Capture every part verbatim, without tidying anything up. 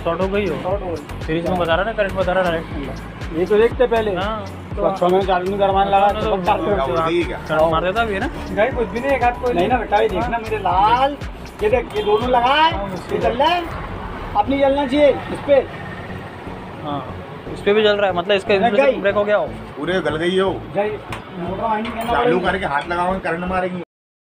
Short हो गई हो, शॉर्ट हो गई। सीरीज में बता रहा ना, करंट बता रहा डायरेक्ट। ये तो देखते पहले। हाँ तो अच्छा मैंने चार्जिंग करवाने लगा तो करंट मार देता भी है ना। नहीं कुछ भी नहीं, एक हाथ कोई नहीं ना बेटा, ये देखना मेरे लाल, ये देख ये दोनों लगा है, ये चल रहा है, अब नहीं चलना चाहिए इस पे। हाँ इस पे भी चल रहा है, मतलब इसका ब्रेक हो गया हो, पूरे गल गई हो। चालू करके हाथ लगाओगे करंट मारेंगे।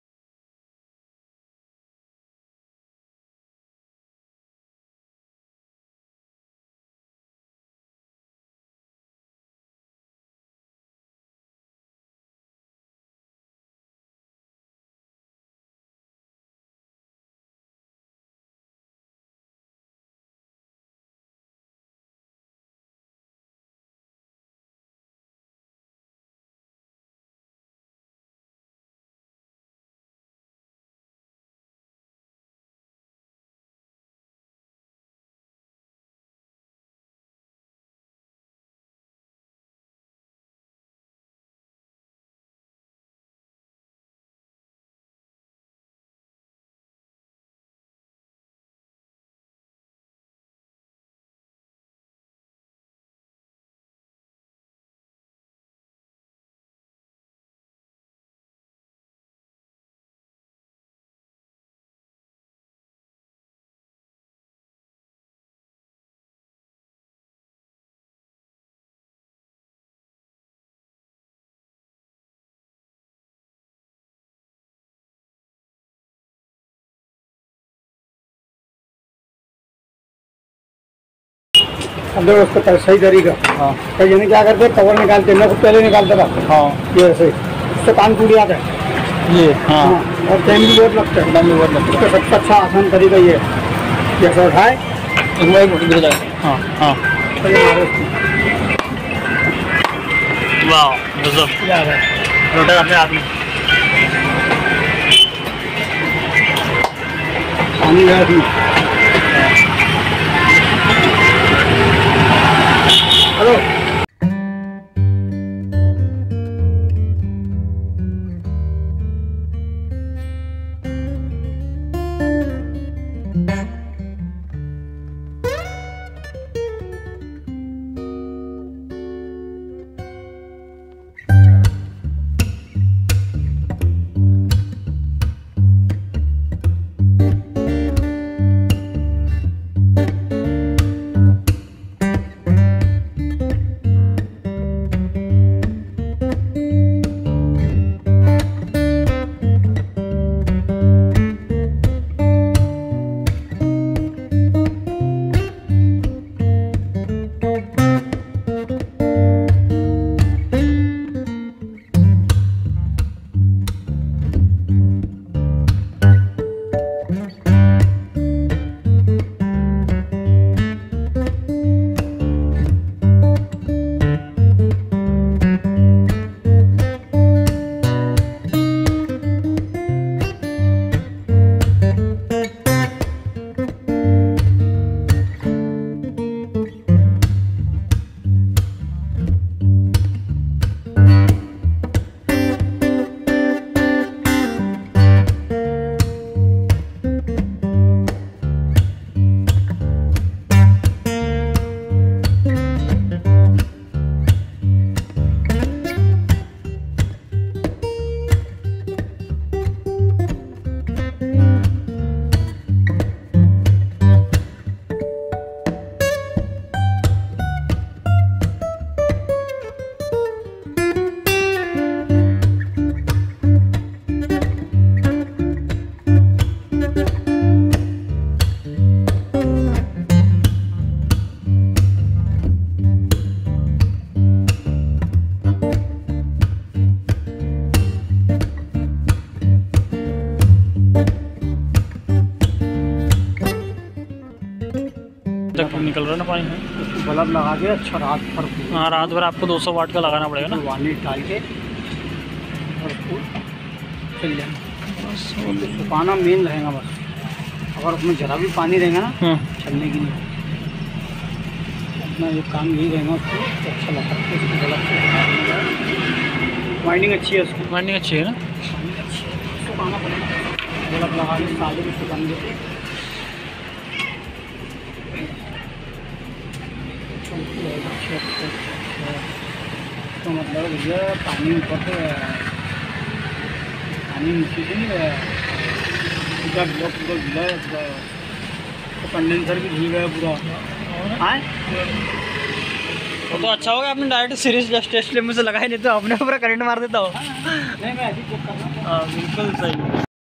अब देखो उसको सही तरीका। हाँ तो यानी क्या करते हैं, कवर निकालते हैं, मैं खुद पहले निकालता था। हाँ ये ऐसे उससे कान टूट जाता है ये। हाँ, हाँ। और टाइम भी बहुत लगता है, टाइम भी बहुत लगता है। सबसे अच्छा आसान तरीका ये है, जैसे उठाए एक गिर जाए। हाँ हाँ तो ये मारो वाह गजब, रोटा अपने हाथ में पानी गया थी। हेलो तक निकल रहा है ना पानी है। बल्ब लगा के अच्छा रात भर। हाँ रात भर आपको दो सौ वाट का लगाना पड़ेगा ना, वानी डाल के और उसको चल जाएगा। सुखाना मेन रहेगा बस, अगर उसमें जरा भी पानी रहेगा ना चलने की नहीं, अपना ये काम यही रहेगा उसको तो अच्छा लगता है। वाइंडिंग अच्छी है उसकी, वाइंडिंग अच्छी है ना, वाइंडिंग अच्छी है। सुखाना पड़ेगा, बल्ब लगा के साले भी सुखाएंगे। तो मतलब भैया पानी ऊपर से पानी नीचे से नहीं गया, पूरा गीला पूरा गीला है पूरा, तो कंडेंसर भी धुल गया पूरा। हाँ तो अच्छा हो गया आपने डायरेक्ट सीरीज जस्ट टेस्ट ले मुझे लगाया, नहीं तो अपने पूरा करंट मार देता हो। नहीं मैं ऐसी चेक कर रहा हूँ। हाँ बिल्कुल सही।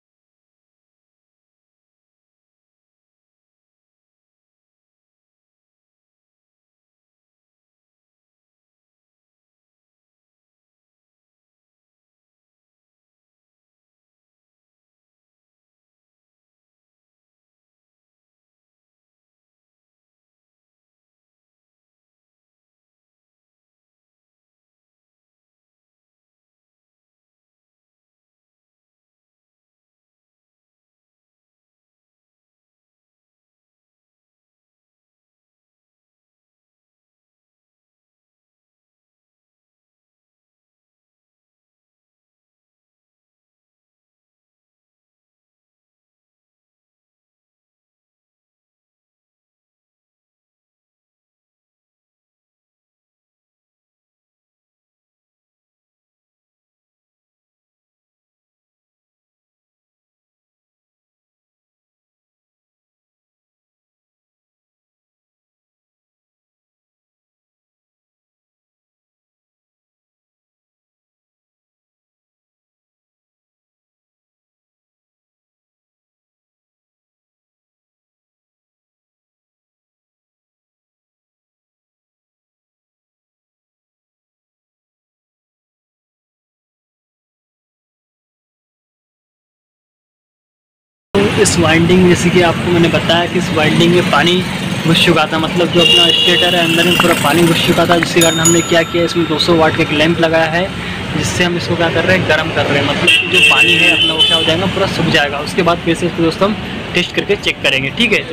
इस वाइंडिंग में जैसे कि आपको मैंने बताया कि इस वाइंडिंग में पानी घुस चुका था, मतलब जो अपना स्टेटर है अंदर में पूरा पानी घुस चुका था, जिसके कारण हमने क्या किया, इसमें दो सौ वाट का एक लैंप लगाया है, जिससे हम इसको क्या कर रहे हैं, गर्म कर रहे हैं। मतलब कि जो पानी है अपना वो क्या हो जाएगा, पूरा सूख जाएगा। उसके बाद फिर से इसको दोस्तों हम टेस्ट करके चेक करेंगे, ठीक है।